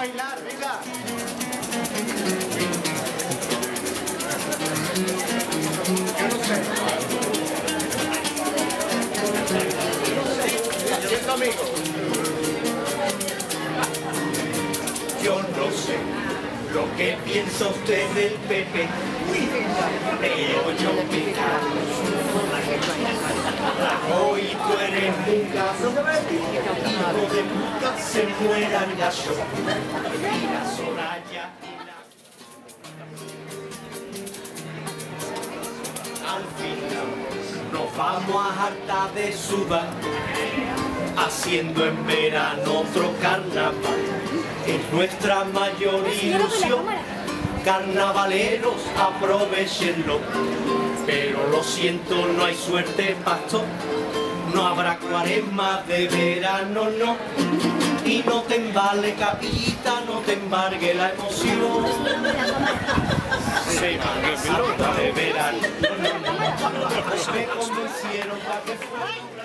bailar, venga. Yo no sé. Siento amigo. Yo no sé lo que piensa usted del PP, pero yo me cago. Hoy tú eres un caso, hijo de puta, se mueran gallo. Y la Soraya y la... Al final nos vamos a hartar de sudar, haciendo en verano otro carnaval. Es nuestra mayor ilusión, carnavaleros, aprovechenlo. Pero lo siento, no hay suerte, pastor, no habrá cuaresma de verano, no. Y no te embale, capita, no te embargue la emoción. Semana Santa de verano, no, me convencieron para que fuera.